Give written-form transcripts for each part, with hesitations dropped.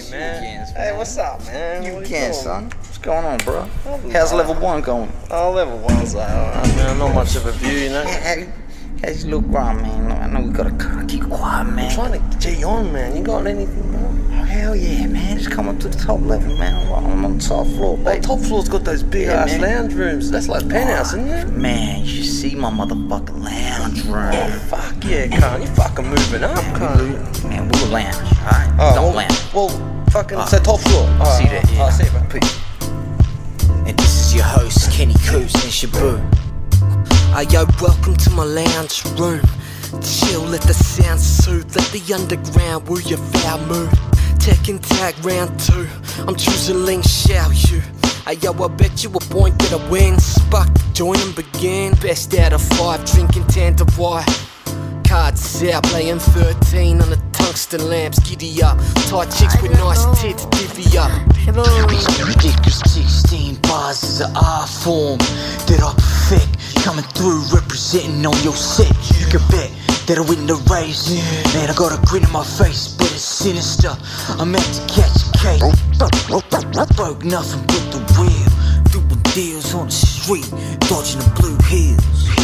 Yes, man. You can, hey, what's up, man? You what can, son. What's going on, bro? How's How's level 1 going? Oh, level 1's alright, man. Not much of a view, you know. How's your little grind, man? I know we gotta keep quiet, man. I'm trying to G on, man. You got anything, bro? Oh, hell yeah, man. Just come up to the top level, man. I'm on the top floor, baby. Top floor's got those big-ass lounge rooms. That's like penthouse, isn't it? Man, you should see my motherfucking lounge room. Oh, fuck yeah, cunt. You fucking moving up, cunt. Man, we'll lounge, alright? Don't lounge. Well, fucking say top floor. See that, yeah. I'll see it, bro. Peace. And this is your host, Kenny Kuda and XIAHBU. Yo, welcome to my lounge room. Chill, let the sound soothe, let the underground woo your foul mood. Tech and tag round 2, I'm choosing link, shall you? Yo, I bet you a point that I win. Spark the joint and begin. Best out of 5, drinking 10 to white. Cards out, playing 13 on the tungsten lamps. Giddy up, tight chicks with nice tits, divvy up. Ridiculous 16 bars is an art form that I perfect. Coming through, representing on your set. You can bet that I win the race. Man, I got a grin on my face, but it's sinister. I'm out to catch a case. Broke nothing but the wheel. Doing deals on the street, dodging the blue hills.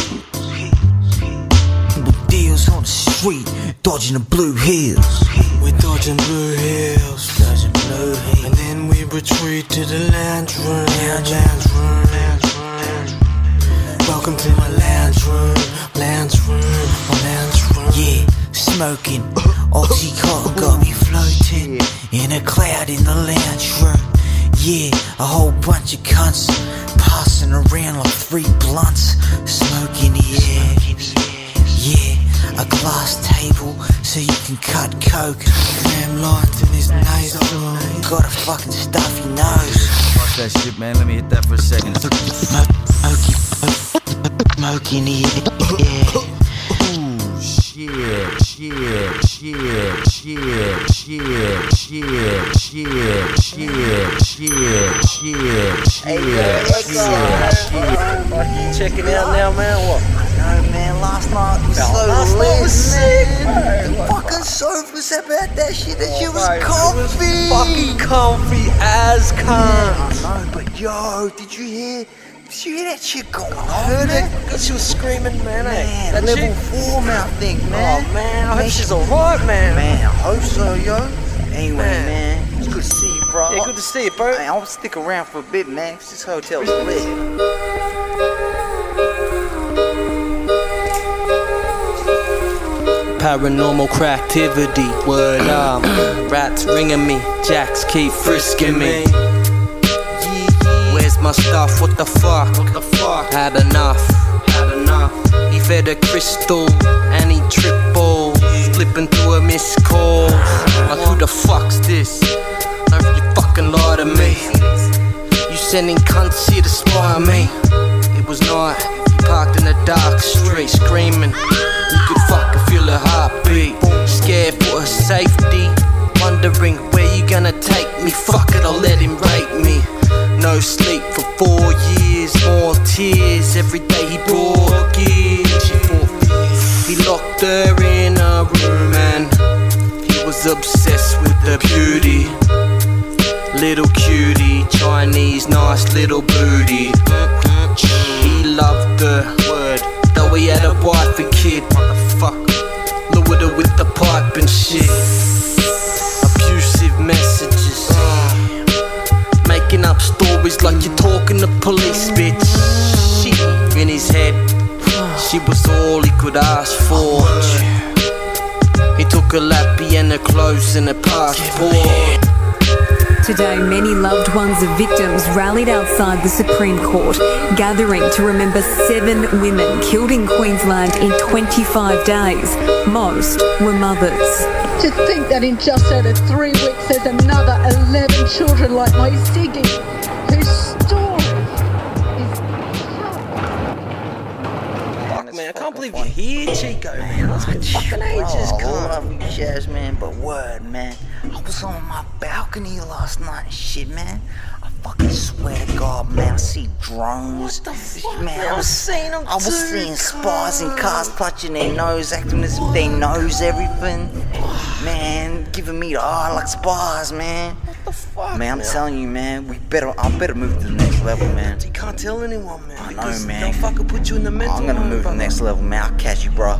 Doing deals on the street, dodging the blue hills. We're dodging blue hills, dodging blue hills. And then we retreat to the lounge room. Welcome to my lounge room, my lounge room. Yeah, smoking, Oxycontin got me floating in a cloud in the lounge room. Yeah, a whole bunch of cunts passing around like 3 blunts, smoking the air. Yeah, a glass table so you can cut coke. Damn lights in his nasal. Got a fucking stuffy nose. Fuck that shit, man. Let me hit that for a second. Smoking the air. Ooh, shit. Checking out now, man. What? No, man, last night was sick, The fucking sofas about that shit. That shit was comfy. Fucking comfy as cunt. I know, but yo, did you hear that shit going on? I heard it, because she was screaming, man. Man, That level chick. 4, man, I think, man. Oh, man, I hope she's alright, man. Man, I hope so, yo. Anyway, Man. man, it's good to see you, bro. Yeah, good to see you, bro. Man, I'll stick around for a bit, man, 'cause this hotel's lit. Paranormal cracktivity, word up. Rats ringing me, jacks keep frisking me. Where's my stuff? What the fuck? Had enough. He fed a crystal and he tripled, flipping through a missed call. Like who the fuck's this? Don't you fucking lie to me. You sending cunts here to spy on me. It was night, parked in a dark street, screaming. You could fucking feel her heartbeat. Scared for her safety, wondering where you gonna take me. Fuck it, I'll let him rape me. No sleep for 4 years, more tears. Every day he brought gear. She thought he locked her in a room and he was obsessed with the beauty. Little cutie, Chinese, nice little booty. He loved her, word, though he had a wife and kid. Motherfucker, lured her with the pipe and shit. Abusive messages, making up stories like you're talking to police, bitch. Shit in his head, she was all he could ask for. He took a lappy and her clothes and her passport. Today, many loved ones of victims rallied outside the Supreme Court, gathering to remember 7 women killed in Queensland in 25 days. Most were mothers. To think that in just over 3 weeks there's another 11 children like my Siggy, whose story is Fuck, man, I can't believe you're here, Chico, man. That's been fucking ages, I cunt. love you, Jazz, man, but word, man. I was on my balcony last night and shit, man. I fucking swear to God, man, I see drones. What the fuck, man? I was seeing them I was too, seeing spies in cars clutching their nose, acting as if they knows everything. Man, give giving me the like spars, man. What the fuck, man? I'm telling you, man. I better move to the next level, man. You can't tell anyone, man. I know, man. They'll fucking put you in the mental. I'm gonna move to the next level, man. I'll catch you, bro.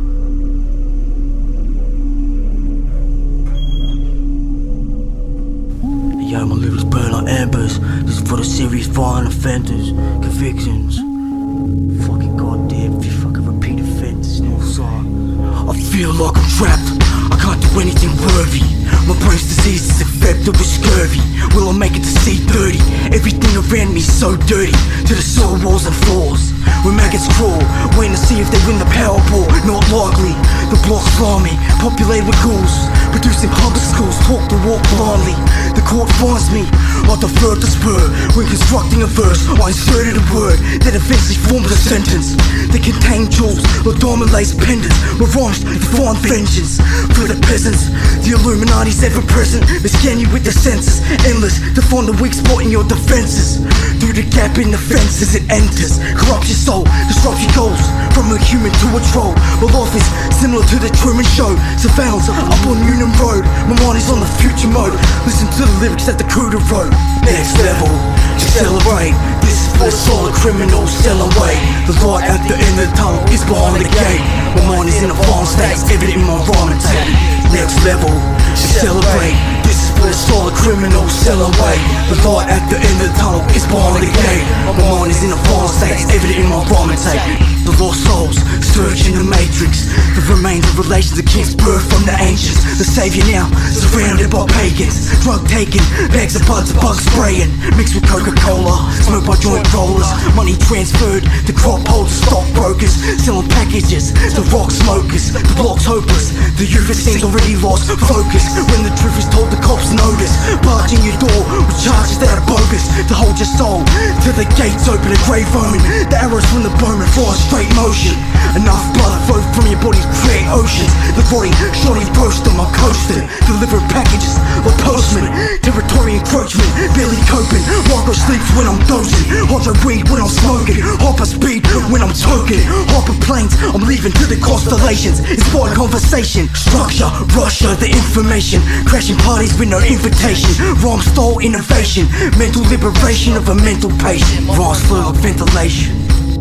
Yo, my lyrics burn like embers. This is for the serious violent offenders. Convictions. Fucking goddamn, if you fucking repeat offenses, no side. I feel like I'm trapped. I can't do anything worthy. My brain's disease is infected with scurvy. Will I make it to C30? Everything around me is so dirty. To the soil walls and floors. When maggots crawl, waiting to see if they win the Powerball. Not likely. The block's slimy, populated with ghouls. Producing public schools, talk to walk blindly. The court finds me, I defer to spur. When constructing a verse, I inserted a word that eventually formed a sentence. They contain jewels, or diamond lace pendants. With rhymes to find vengeance for the peasants. The Illuminati's ever present. They scan you with their senses, endless to find the weak spot in your defenses. Through the gap in the fences it enters, corrupts your soul, disrupts your goals. From a human to a troll, my life is similar to the Truman Show. Surveillance up on Union Road, my mind is on the future mode. Listen to the lyrics that the Kuda wrote. Next level, to celebrate. This is for the solid criminals, sell away. The light at the end of the tunnel is behind the gate. My mind is in a fallen state, evident in my rhyme and tape. Next level, to celebrate. This is for the solid criminals, sell away. The light at the end of the tunnel is behind the gate. My mind is in a fallen state, evident in my rhyme and tape. The lost souls, searching the matrix. The remains of relations that keeps birth from the ancients. The savior now, surrounded by pagans. Drug taking, bags of buds, bug spraying. Mixed with Coca-Cola, smoked by joint rollers. Money transferred to crop holders, stockbrokers. Selling packages to rock smokers. The block's hopeless, the youth it seems already lost focus. When the truth is told, the cops notice. Barging your door with charges that are bogus. To hold your soul till the gates open, a grave omen. The arrows from the bowman fly straight motion. Enough blood flow from your body to create oceans. The body, shorty post on my coaster. Delivering packages like postman. Territory encroachment, barely coping. Marco sleeps when I'm dozing. Hydro weed when I'm smoking. Hyper speed when I'm toking. Hyper planes, I'm leaving to the constellations. Inspired conversation, structure, Russia, the information. Crashing parties with no invitation. Rhyme style innovation. Mental liberation of a mental patient. Rhymes flow like ventilation.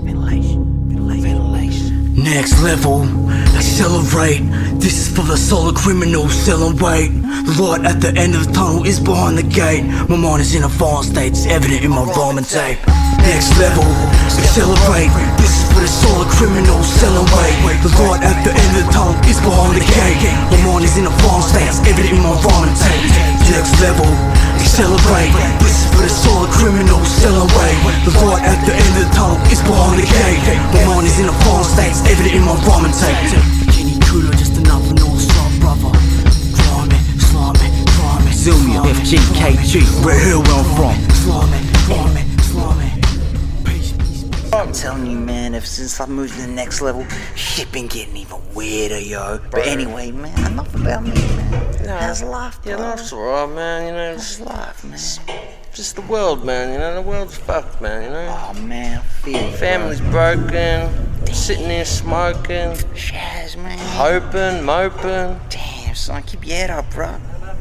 Next level, accelerate. This is for the solid criminals selling weight. The light at the end of the tunnel is behind the gate. My mind is in a fallen state, it's evident in my rhyme and tape. Next level, accelerate. This is for the solid criminals selling weight. The light at the end of the tunnel is behind the gate. My mind is in a fallen state, it's evident in my rhyme and tape. Next level, accelerate. This is for the solid criminals selling weight. The light at the end of the tunnel is behind the gate. My mind is in a fallen state, it's evident in my rhyme and tape. Kenny Kuda, just another North Star brother. Slimy, slimy, slimy. Zillia, FGKG, Red Hill where I'm from. Slimy, slimy, slimy. I'm telling you, man, ever since I moved to the next level, shit been getting even weirder, yo. But anyway, man, enough about me, man. No. How's life, bro? Yeah, life's alright, man, you know. How's life, man? Just the world, man, you know. The world's fucked, man, you know. Oh, man, I feel it, Family's broken. Sitting there smoking. Shaz, man. Hoping, moping. Damn, son, keep your head up, bro.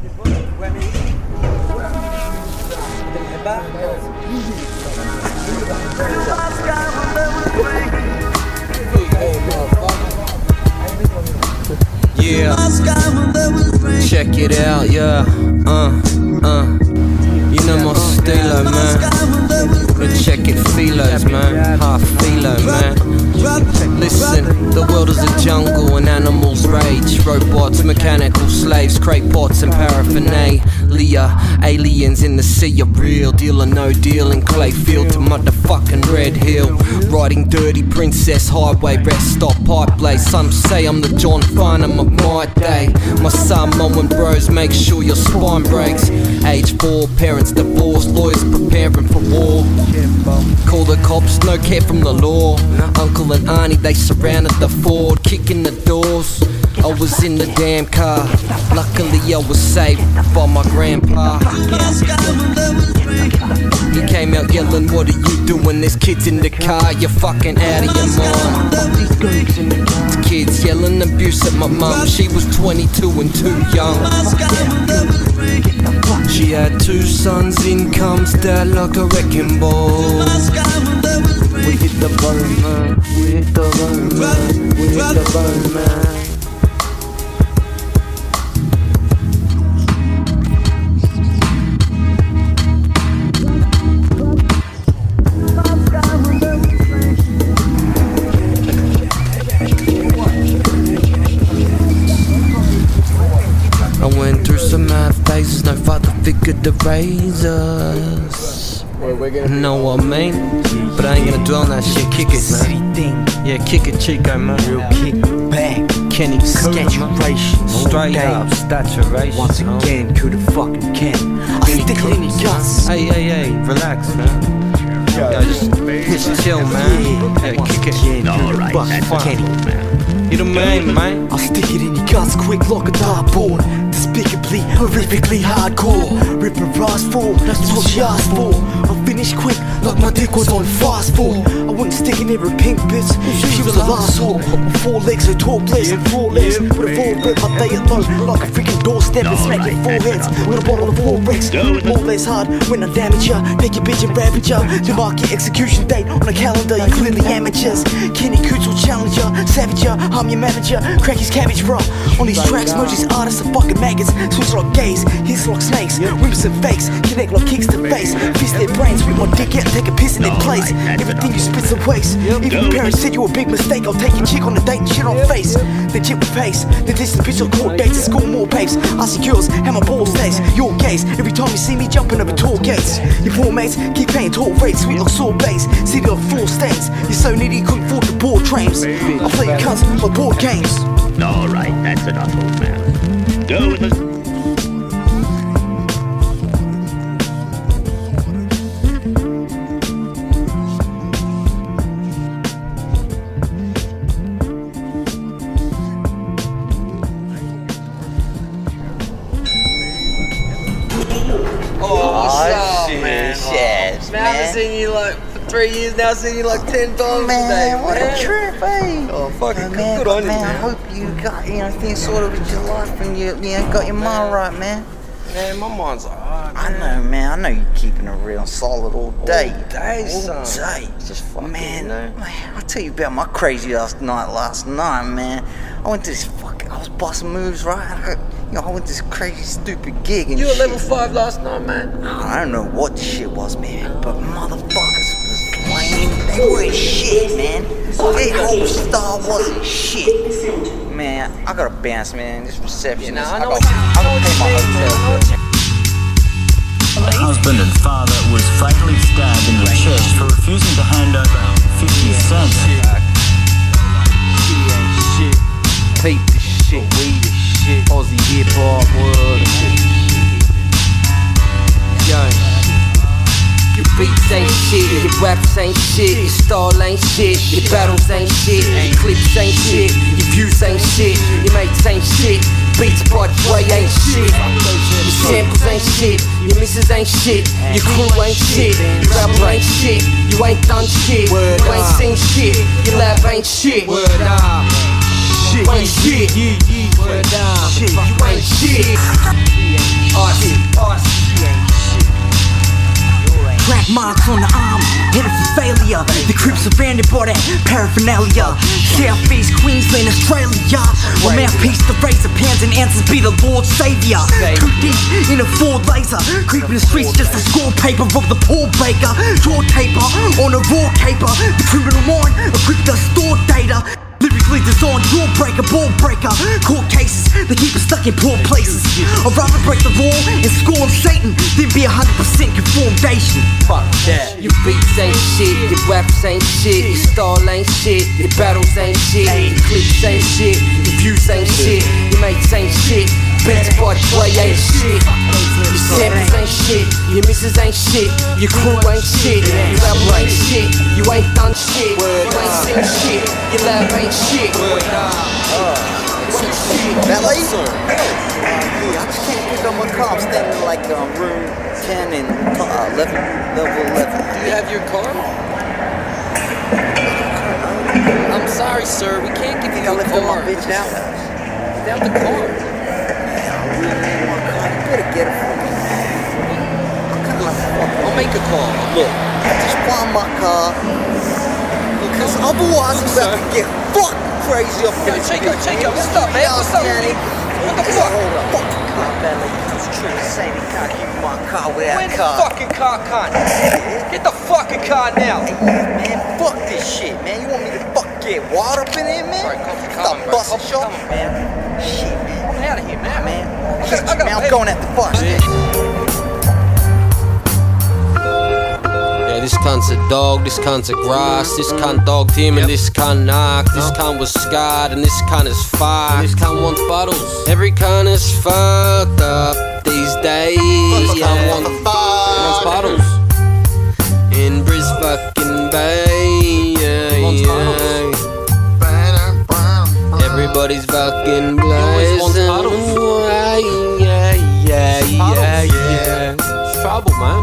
Yeah, check it out, yeah, you know my stilo, man. But check it, feelos, man. Half philo, man. Listen, the world is a jungle and animals rage. Robots, mechanical slaves, crate pots and paraphernalia. Aliens in the sea, a real deal or no deal. In Clayfield to motherfucking Red Hill. Riding dirty Princess Highway, rest stop, pipe blaze. Some say I'm the John Farnham of my day. My son, mowing bros, make sure your spine breaks. Age 4, parents divorced, lawyers preparing for war. Call the cops, no care from the law. Uncle and auntie, they surrounded the Ford, kicking the doors. I was in the damn car. Luckily I was saved by my grandpa. You came out yelling, what are you doing? There's kids in the car, you're fucking out of your mind. Kids yelling abuse at my mum. She was 22 and too young. She had 2 sons, incomes dead like a wrecking ball. We hit the bone, man. We hit the bone, man. We hit the bone, man. I went through some mad phases, no father figure to raise us. Know what I mean? But I ain't gonna dwell on that shit. Kick it, man. Yeah, kick it, Chico, man. Real kick back. Kenny Kuda, man. Straight up, staturation. Once again, Kuda fucking Ken. I stick it in your guts. Hey, relax, man. Yeah, just chill, man. Yeah, kick it. Alright, that's Kenny, man. You the man, man. I'll stick it in your guts quick like a dartboard. Despicably, horrifically hardcore. Rip and rise for, that's what she asked for. I'll finish quick like my dick was on fast forward. I wouldn't stick in every pink bitch if she was a last whore. With 4 legs, her tall legs and 4 legs. With a 4 rip, I lay it low like a freaking doorstep and smack your foreheads with a bottle of 4 bricks. More less hard when I damage ya. Take your bitch and ravage ya. To mark your execution date on the calendar, you're clearly amateurs. Kenny Kuda will challenge ya, savage ya. I'm your manager, crack his cabbage, bro. On these tracks, merge these artists are fucking maggots. Switch like gays, hits like snakes. Whips and fakes, connect like kicks to face. Fist their brains with my dick out and take a piss in their place. Everything you spit's a waste. Even parents said you a big mistake. I'll take your chick on a date and shit on face. The chip with face, the distant bitch on court dates and school more papes. I see girls, have my balls days. Your gaze, every time you see me jumping over tall gates. Your poor mates keep paying tall rates, sweet like sore bass. City of floor stains. You're so needy you couldn't afford the board trains. I play your cunts like board games. Alright, that's enough, old man. Go with the... Man, I haven't seen you like for 3 years now. I've seen you like 10 times Man, today, what a trip, eh? Oh, fucking man, good on you, man. I man. hope you got, things sorted with your life and you got your mind right, man. Man, my mind's alright, I know, man. I know you're keeping it real solid all day. All day, all son. day. It's just fucking, man, I'll tell you about my crazy last night, man. I went to this I was busting moves, right? I went to this crazy, stupid gig and You were shit. level 5 last night, man. I don't know what the shit was, man, but motherfuckers was lame. They were shit, man. Their whole style wasn't shit. Man, I gotta bounce, man. This reception is... I gotta pay my hotel. A husband and father was fatally stabbed in the chest for refusing to hand over 50 cents. Peep the shit, we the shit. Aussie hip hop world. Yo, your beats ain't shit, your raps ain't shit, your style ain't shit, your battles ain't shit, your clips ain't shit, your views ain't shit, your mates ain't shit, beats by Dre ain't shit, your samples ain't shit, your missus ain't shit, your crew ain't shit, your rapper ain't shit, you ain't done shit, you ain't seen shit, your lab ain't shit. Word up. You ain't shit, word up. You ain't shit. Crack marks on the arm, headed for failure. The creeps surrounded by that paraphernalia. Southeast Queensland, Australia. Where mouthpiece the razor, pounds and ounces be the Lord Saviour. Too deep in a Ford laser, creeping the streets just a score paper of the poor baker. Draw taper on a raw caper. The criminal mind, equipped to store data. Lyrically designed, jawbreaker, ball breaker. Court cases, they keep us stuck in poor places. I'd rather break the law and scorn Satan than be 100% conformation. Fuck that. Your beats ain't shit, your raps ain't shit, your style ain't shit, your battles ain't shit, your clips ain't shit, your views ain't shit, your mates ain't shit, beats by Dre ain't shit, your samples ain't shit, your missus ain't shit, your crew ain't shit, your rapper ain't shit, you ain't done shit, you ain't seen shit, your lab ain't shit. Valet? Yeah, I just can't pick up my car. I'm standing in like room 10 and level 11. Do you have your car? I'm sorry, sir. We can't give you a car. My bitch down. Down the car. Man, I really need my car. You better get it for me. I'll make a call. Look, I just want my car. Because otherwise I'm about to get fucked crazy up in this Chico, what's up, man? What's up? What the fuck? Hold up. Fucking car, Bentley. It's true to say they can't keep my car without Where's a car. the fucking car, cunt? Get the fucking car now. Hey, man, fuck this shit, man. You want me to get wild up in here, man? Sorry, Stop busting shop, man. Shit, man. I'm out of here, man. I'm going at the bus. Yeah, this cunt's a dog, this cunt's a grass, this cunt dogged him and this cunt knocked. This cunt was scarred and this cunt is fucked. This cunt wants bottles. Every cunt is fucked up these days. This cunt wants bottles. In Bris fucking Bay. Everybody's fucking blazing. Yeah. It's trouble, man.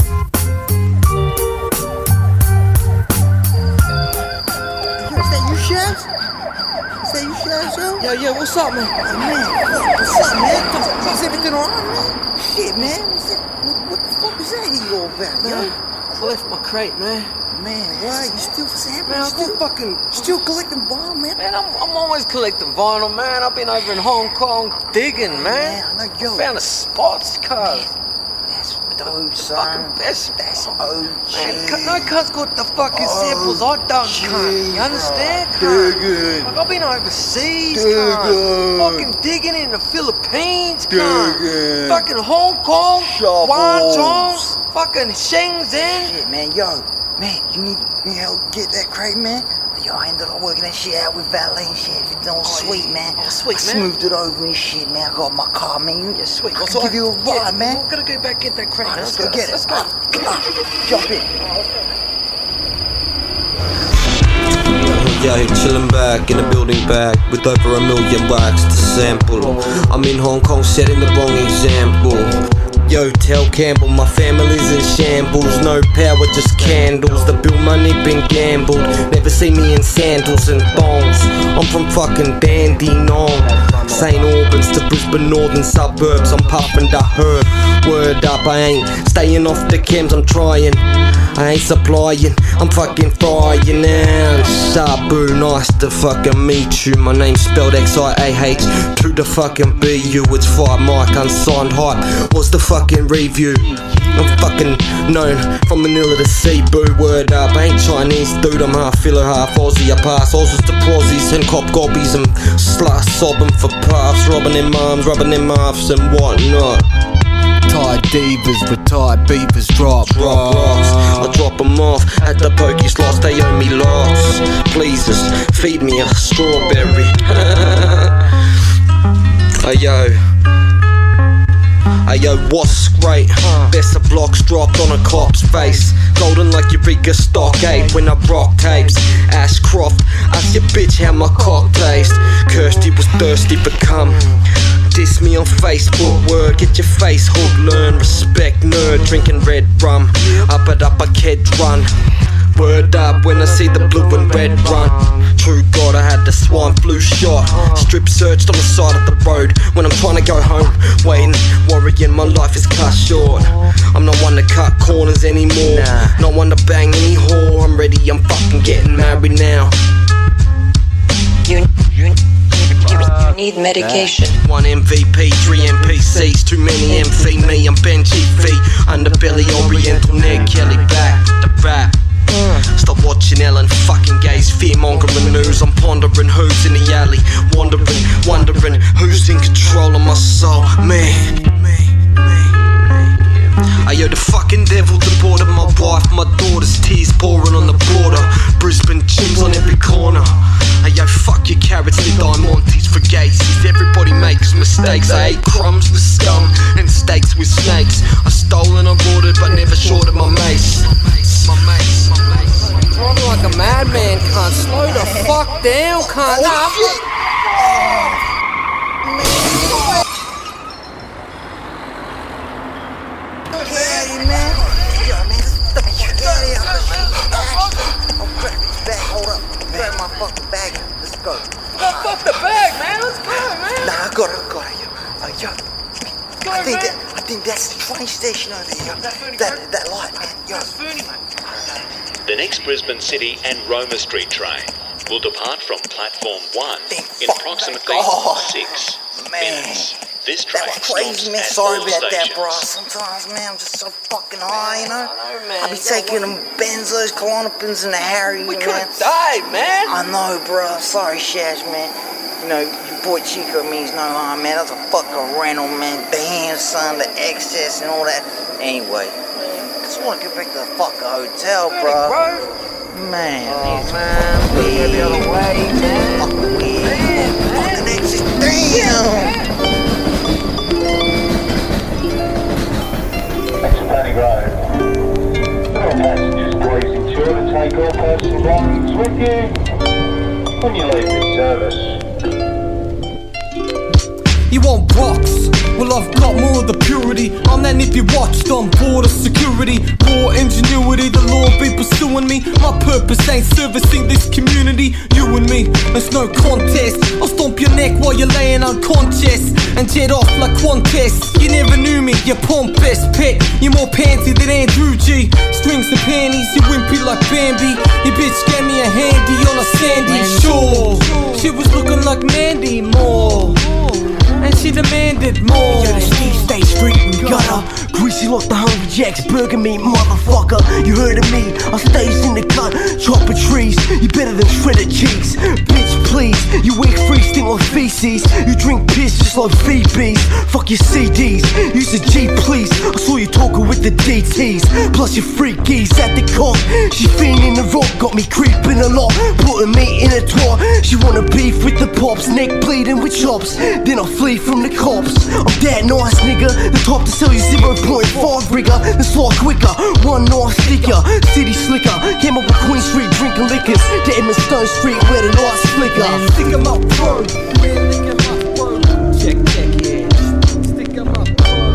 Yeah, what's up, man? Oh, man, what's up, man? Is everything alright, man? Shit, man. What the fuck was that he all about, yo? I left my crate, man. Man, why? You still for sampling? Man, I'm still collecting vinyl, man? Man, I'm always collecting vinyl, man. I've been over in Hong Kong digging, man. I know, yo. Found a sports car. That's dope, son. Fucking best. That's OG. Man, no cun's got the fucking samples I don't, cunt. You understand, cunt? Good. Like, I've been overseas, cunt. Fucking digging in the Philippines, cunt. Fucking Hong Kong, Guangzhou, fucking Shenzhen. Shit, man, yo. Man, you need me help get that crate, man? Yo, I ended up working that shit out with valet and shit. Everything all sweet, man. Oh, sweet, I man. smoothed it over and shit, man. I got my car, man. Yeah, sweet. I can give you a ride, man. We're gonna go back get that crate. Right, let's go get it. Let's go. Jump in. Yeah, chillin' back in the building back with over 1 million wax to sample. I'm in Hong Kong setting the wrong example. Yo, tell Campbell my family's in shambles. No power, just candles. The bill money been gambled. Never see me in sandals and thongs. I'm from fucking Dandenong, St. Albans to Brisbane northern suburbs. I'm puffin' the herb. Word up, I ain't staying off the chems. I'm trying, I ain't supplying. I'm fucking frying now. Shabu, nice to fucking meet you. My name's spelled XIAH to the fucking BU. It's 5 mic unsigned hype. What's the fucking review? I'm fucking known from Manila to Cebu. Word up, I ain't Chinese dude. I'm half filler, half Aussie. I pass Aussies to Prozzies and cop gobbies and sluts sobbing for puffs, robbing their mums, rubbing their mouths and whatnot. Tired divas, retired beavers, drop rocks. I drop them off at the pokey slots, they owe me lots. Please just feed me a strawberry. Ayo, what's great? Best of blocks dropped on a cop's face. Golden like Eureka Stockade when I rock tapes. Ashcroft, ask your bitch how my cock tastes. Kirsty was thirsty but come. Diss me on Facebook, word, get your face hooked. Learn, respect, nerd, drinking red rum. Up a kid run. Word up when I see the blue and red run. True God, I had the swine flu shot. Strip searched on the side of the road when I'm trying to go home. Waiting, worrying, my life is cut short. I'm not one to cut corners anymore. Not one to bang any whore. I'm ready, I'm fucking getting married now. You need medication. 1 MVP, 3 NPCs, too many MV me. I'm Benji V, underbelly, Oriental neck, Kelly back with the rap. Stop watching Ellen fucking gays, fear-mongering news. I'm pondering who's in the alley, wondering who's in control of my soul. Me. Ayo, the fucking devil deported my wife, my daughter's tears pouring on the border. Brisbane gyms on every corner. Ayo, fuck your carrots, they diamontes for gays. Everybody makes mistakes. I ate crumbs with scum and steaks with snakes. I stole and I ordered, but never shorted my mace. Driving like a madman, can't slow the fuck down, can't. I think that's the train station over there. That light, man. Yo. The next Brisbane City and Roma Street train will depart from platform 1 in approximately 6 minutes. This train crazy, man. Sorry about that, bro. Sometimes, man, I'm just so fucking high, you know? I be taking them Benzos, Klonopins, and the Harry, We could have died, man. I know, bro. Sorry, Shash, man. You know, your boy Chico means no harm, man. That's a fucking rental, man. Bam, son, the excess and all that. Anyway, I just want to get back to the fucking hotel, bro. Man, man. We're the other way, man. Fucking weird. Fucking exit. Damn. Planning Road. All passengers please ensure to take all personal belongings with you when you leave this service. You want rocks? Well, I've got more of the purity. I'm that nippy watched on border security. War ingenuity, the law be pursuing me. My purpose ain't servicing this community. You and me, there's no contest. I'll stomp your neck while you're laying unconscious and jet off like Qantas. You never knew me, you pompous pet. You're more panty than Andrew G. Strings and panties, you wimpy like Bambi. Your bitch gave me a handy on a sandy shore. She was looking like Mandy Moore, and she demanded more. Yo, the Steve State Street and gutter. Greasy like the Hungry Jack's burger meat, motherfucker. You heard of me, I stays in the cut, chopping trees. You better than shredded cheeks. Bitch, please, you weak freaks think like feces. You drink piss just like VBs. Fuck your CDs, use a G please. I saw you talking with the DTs. Plus your freakies at the cock. She fiending the rock, got me creeping a lot, putting me in a twat. She wanna beef with the pops, neck bleeding with chops. Then I flee from the cops. I'm that nice nigga, the top to sell you 0.5 rigger. The slot quicker, one nice sticker. City slicker, came up with Queen Street drinking liquors. To Stone Street where the lights flicker. Stick 'em up, bro. We're licking my bro. Check, yeah. Stick 'em up, bro.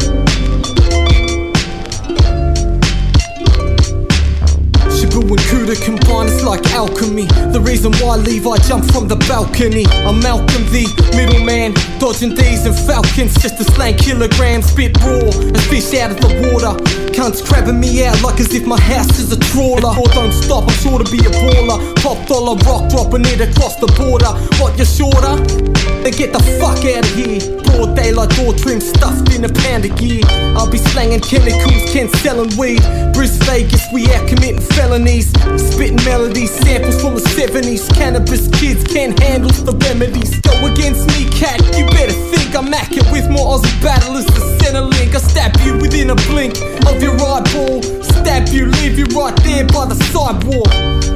Shabby and Kuda combine, it's like alchemy. The reason why Levi jumped from the balcony. I'm Malcolm the middleman, dodging D's and Falcons just to slang kilograms. Spit raw and fish out of the water. Cunts crabbing me out like as if my house is a trawler. Or don't stop, I'm sure to be a baller. Top dollar rock dropping it across the border. What, you're shorter? Then get the fuck out of here. Broad daylight door trim stuffed in a pound of gear. I'll be slanging chemicals, Ken selling weed. Bris Vegas, we out committing felonies. Spitting melodies, samples from the 70s. Cannabis kids can't handle the remedies. Go against me, cat, you better think I'm accurate with more Aussie battlers to center link. I stab you within a blink of your eyeball. Stab you, leave you right there by the sidewalk.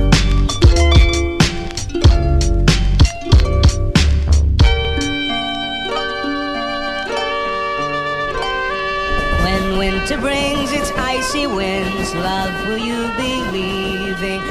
When winter brings its icy winds, love, will you be leaving?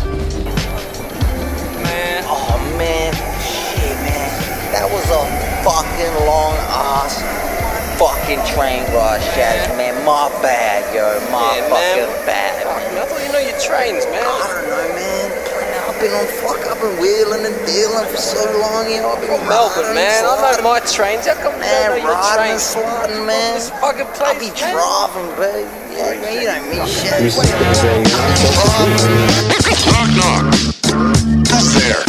Man, oh man, shit, man. That was a fucking long ass fucking train ride, Shash, man. My bad, yo. My fucking bad. I thought you know your trains, man. I don't know, man. I've been wheeling and dealing for so long, you know. I've been from Melbourne, man. I know my trains. How come you don't know your trains? Sliding, man. This fucking place, I be driving, baby. Yeah, man, you don't mean shit. Knock, knock. Who's there?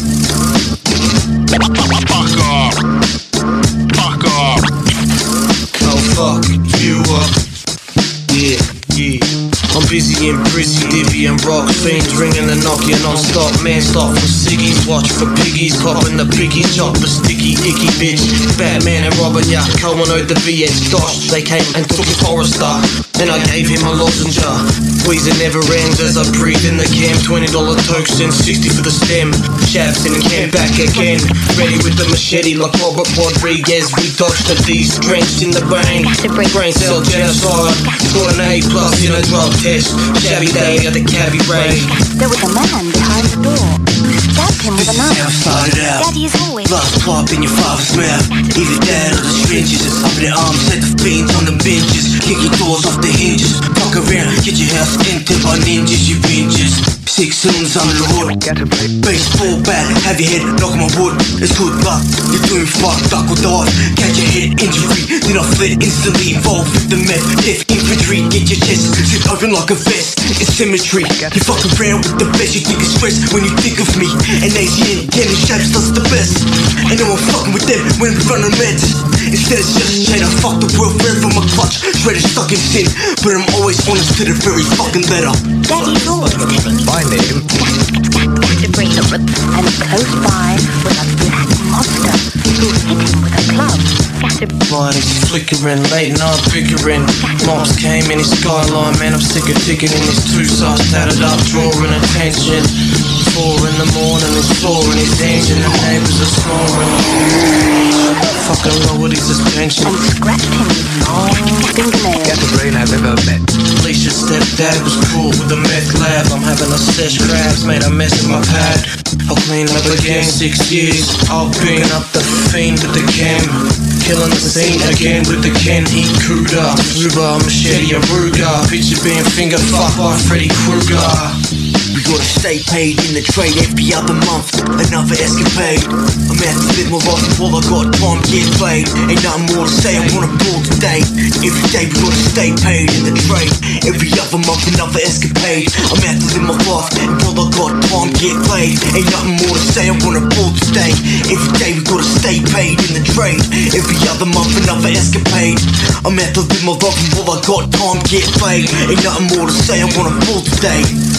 Fuck off. Fuck off. Oh, fuck you up. Yeah, yeah. I'm busy and brizzy, divvy and rock fiends ringing and knocking non-stop. Man, stop for ciggies, watch for piggies, popping the piggy, chop the sticky, icky bitch. Batman and Robin, yeah, Cohen owed the BS dosh. They came and took Forrester, and I gave him a lozenge. Wheezing never ends as I breathe in the camp. $20 tokes and 60 for the stem. Shabs in the camp back again, ready with the machete like Robert Rodriguez. We dodged the D's, drenched in the brain. Brain cell genocide, got an A+ in a drug test. Shabby Dabs at the cabbie raid. There was a man behind the door. stabbed him with a knife. This is how it started out. Daddy is always Last pipe in your father's mouth. Either dad or the strangers. Up their arms, set the fiends on the benches. Kick your doors off the hinges. Fuck around, get your house entered by ninjas, you binges. 6 cylinders under the hood. Baseball bat, have your head knock on my wood. It's good luck, you're doing fuck, duck or dive. Catch your head injury, then I fled instantly. Involved with the meth, death infantry. Get your chest sit open like a vest. It's symmetry. You fuck around with the best, you think it's stress when you think of me. And ACN, Kenny Shapes, that's the best. And no one fucking with them when we run on meds. Instead it's just shit, I fuck the world forever from my clutch. Shredded stuck in sin, but I'm always honest to the very fucking letter. Daddy's always telling me My name to bring the roots, and close by was a black monster who hit him with a club. Bodies flickering, late night bickering. Mops came in his skyline, man, I'm sick of ticking in his two sides tatted up, drawing attention. 4 in the morning, it's 4 in his engine, the neighbors are snoring. Fucking lowered his suspension and scratched him with long fingernails. Got the brain I've ever met. Alicia's stepdad was caught with a meth lab. I'm having a sesh crabs, made a mess in my pad. I'll clean up again, 6 years. I'll bring up the fiend with the chem. Killing the scene again with the Kenny Kuda, Uber, machete, a Ruger. Picture being finger fucked by Freddy Krueger. We gotta stay paid in the trade every other month, another escapade. I'm out to live my life while I got time to get played. Ain't nothing more to say, I wanna ball today. Every day we gotta stay paid in the trade. Every other month another escapade. I'm out to live my life while I got time to get played. Ain't nothing more to say, I wanna ball today. Every day we gotta stay paid in the trade. Every other month another escapade. I'm out to live my life while I got time to get played. Ain't nothing more to say, I wanna ball today.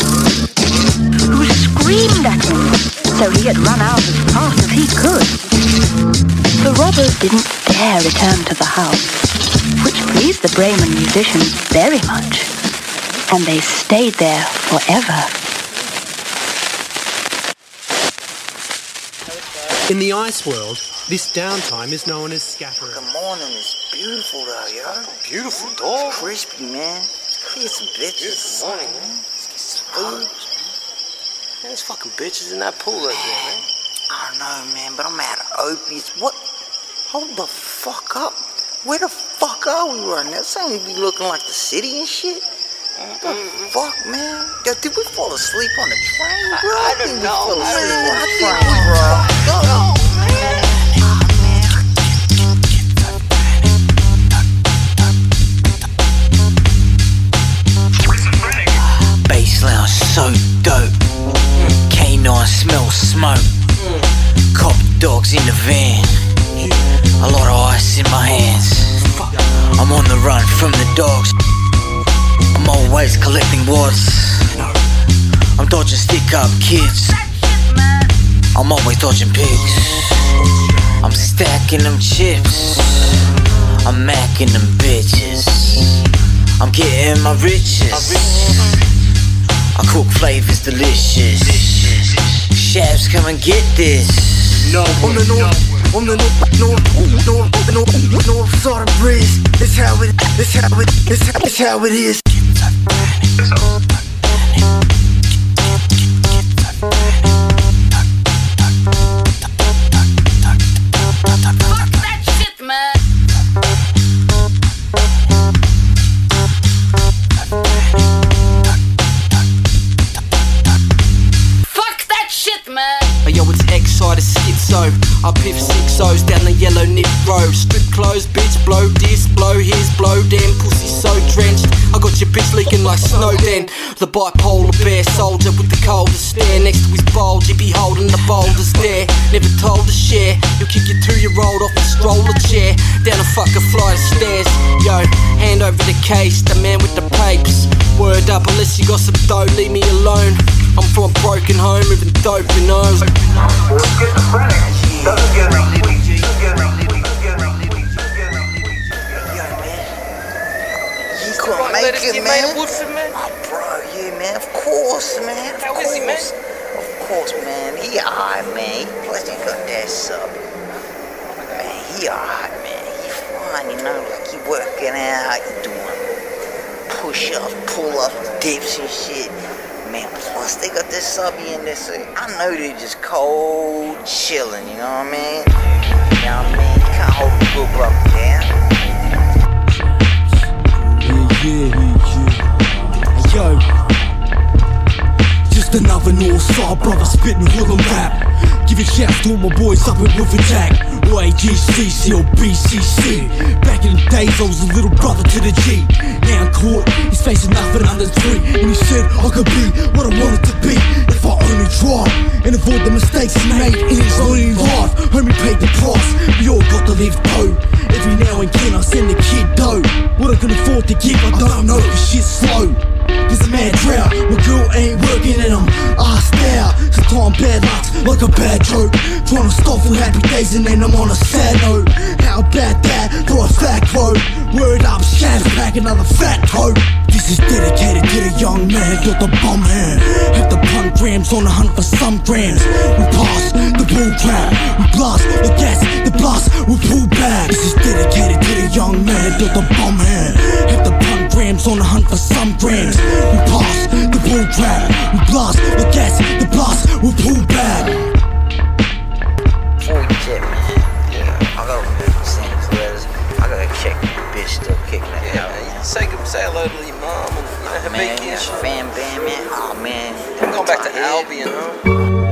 Who screamed at him, so he had run out as fast as he could. The robbers didn't dare return to the house, which pleased the Bremen musicians very much, and they stayed there forever. In the ice world, this downtime is known as scattering. The morning is beautiful though, yo. Beautiful, dog. It's crispy, man. Let's create some bitches. Good morning, man. Let's get some food. Man, there's fucking bitches in that pool right there, man. I don't know, man, but I'm out of opiates. What? Hold the fuck up. Where the fuck are we right now? This ain't be looking like the city and shit. What the fuck, man? Yo, did we fall asleep on the train, bro? I don't know, Bass lounge so dope. Canine smell smoke. Cop dogs in the van. A lot of ice in my hands. I'm on the run from the dogs. I'm always collecting wads. I'm dodging stick up kids. I'm always dodging pigs. I'm stacking them chips. I'm macking them bitches. I'm getting my riches. I cook flavors delicious. Shabs, come and get this. No, on the north side of breeze. It's how it is. I piff 6 O's down the yellow nip road. Strip clothes, bitch, blow this, blow his, blow them. Pussy so drenched, I got your bitch leaking like snow then. The bipolar bear soldier with the coldest stare. Next to his bulge, he be holding the boldest dare. Never told to share, he'll kick your 2-year-old off the stroller chair. Down a fucking flight of stairs. Yo, hand over the case, the man with the papers. Word up, unless you got some dough, leave me alone. I'm from a broken home, even dope, you know. You couldn't make it, man. Oh, bro, yeah, man. Of course, man. How is he, man? Of course, man. He alright, man. Plus, he got that sub. Man, he alright, man. He fine, you know. Like, he working out. He doing push-ups, pull-ups, dips and shit. man, plus they got this subby in this. I know they're just cold chilling, you know what I mean? You know what I mean? You can't hold a good brother down. Yo, just another Northside brother spitting rhythm rap. Giving shouts to all my boys up in Wolf-Attack, or AGCC or BCC. Back in the days I was a little brother to the G. Now I'm caught, he's facing nothing under 3. And he said I could be what I wanted to be if I only try and avoid the mistakes he made in his only life. Homie paid the price, we all got to live though. Every now and then I send the kid dough. What I can afford to give I don't know, cause shit's slow. There's a mad drought, my girl ain't working and I'm asked out. Sometimes bad luck's like a bad joke. Trying to stop for happy days and then I'm on a sad note. How about that for a fat quote? Word up, Shabs pack another fat coat. This is dedicated to the young man, got the bum hand. Have the punt grams on the hunt for some grams. We pass the bull crap, we blast the gas, the blast, we pull back. This is dedicated to the young man, got the bum hand. Have the punt grams on the hunt for some grams. We pass the bull crap, we blast the gas, the blast, we pull back. Before we jet, man, I gotta send his letters. I gotta check the bitch still kicking it out. Say hello to your mom and her man, big kids. Fam bam, man. Oh man, I'm going back to Albion, huh?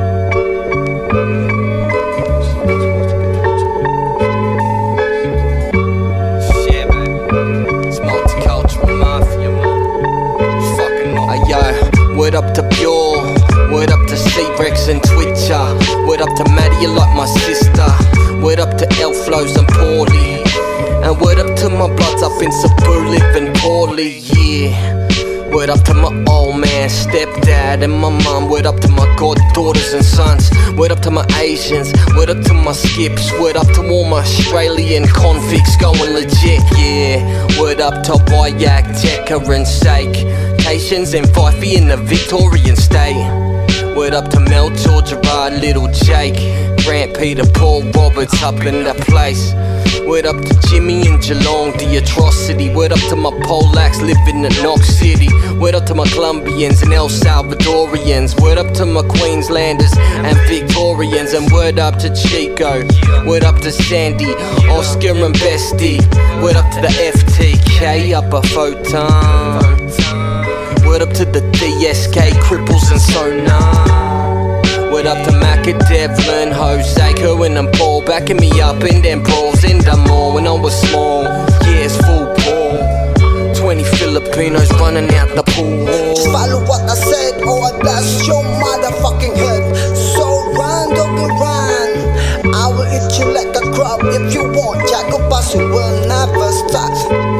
Shit, baby. It's multicultural mafia, man. Fucking up. Yo, word up to Pure. Word up to C-Rex and Twitcher. Word up to Maddie, you like my sister. Word up to L-Flows and Paulie. And word up to my bloods up in Cebu, living poorly, yeah. Word up to my old man, stepdad and my mum. Word up to my goddaughters and sons. Word up to my Asians, word up to my skips. Word up to all my Australian convicts going legit, yeah. Word up to Wayak, Tekka and Sake, Cations and Fifey in the Victorian state. Word up to Mel, Georgia, Little Jake, Grant, Peter, Paul, Roberts up in the place. Word up to Jimmy in Geelong, the atrocity. Word up to my Polacks living in Knox City. Word up to my Colombians and El Salvadorians. Word up to my Queenslanders and Victorians. And word up to Chico. Word up to Sandy, Oscar and Bestie. Word up to the FTK, Upper Photon. Word up to the DSK, Cripples and Sonar. Word up to Macca, Devlin, Jose, Cohen and Paul, backing me up in them brawls in the mall when I was small. Yeah, it's full ball. 20 Filipinos running out the pool. Just follow what I said or I blast your motherfucking head. So run, doggy, run. I will eat you like a crab if you want. Jacob Basu will never stop.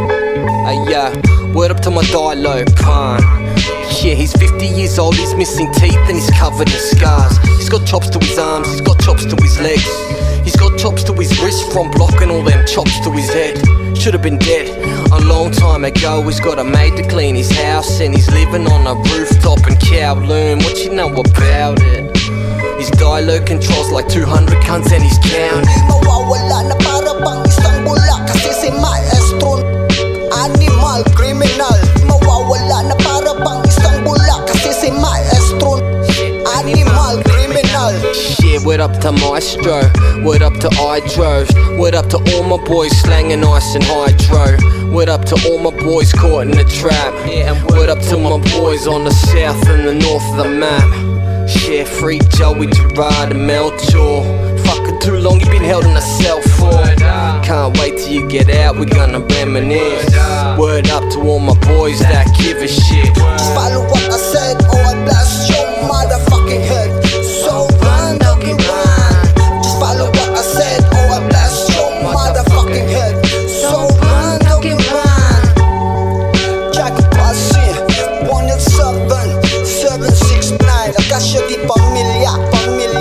Word up to my Dilo, pun. Yeah, he's 50 years old, he's missing teeth and he's covered in scars. He's got chops to his arms, he's got chops to his legs. He's got chops to his wrist from blocking all them chops to his head. Should have been dead a long time ago. He's got a maid to clean his house and he's living on a rooftop in Kowloon. What you know about it? His Dilo controls like 200 cunts and he's counting. Mawawala na para bang isang bulak kasi si maestro animal criminal. Mawawala na para bang isang bulak kasi si maestro animal criminal. Shit, word up to Maestro, word up to Hydro, word up to all my boys slanging ice and hydro. Word up to all my boys caught in the trap. Yeah, and word up to my boys on the south and the north of the map. Share free Joey, Gerard and Melchor. Fucking too long you been held in a cell for. Can't wait till you get out, we're gonna reminisce. Word up to all my boys that give a shit. Just follow what I said or I blast your motherfucking head. So run, doggy, run. Just follow what I said or I blast your motherfucking head. So run, doggy, run. Jack Passi, 187, 769. Akasya di pamilya, pamilya.